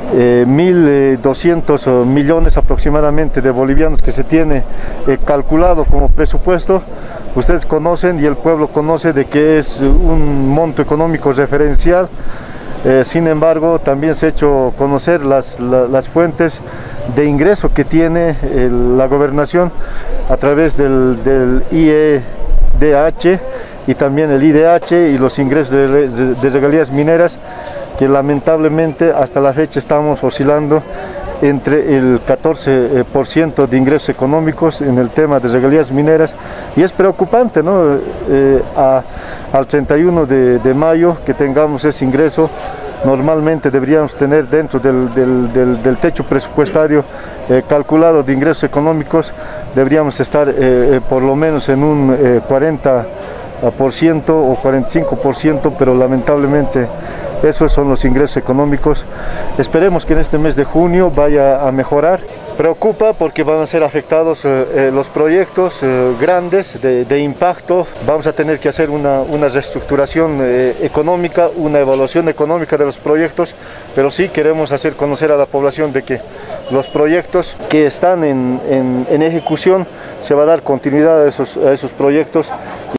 1.200 millones aproximadamente de bolivianos que se tiene calculado como presupuesto. Ustedes conocen y el pueblo conoce de que es un monto económico referencial. Sin embargo, también se ha hecho conocer las fuentes de ingreso que tiene la gobernación a través del IEDH y también el IDH y los ingresos de regalías mineras, que lamentablemente hasta la fecha estamos oscilando entre el 14% de ingresos económicos en el tema de regalías mineras, y es preocupante, ¿no? Al 31 de mayo que tengamos ese ingreso. Normalmente deberíamos tener dentro del techo presupuestario calculado de ingresos económicos, deberíamos estar por lo menos en un 40% o 45%, pero lamentablemente esos son los ingresos económicos. Esperemos que en este mes de junio vaya a mejorar. Preocupa porque van a ser afectados los proyectos grandes de impacto. Vamos a tener que hacer una reestructuración económica, una evaluación económica de los proyectos, pero sí queremos hacer conocer a la población de que los proyectos que están en ejecución se va a dar continuidad a esos proyectos.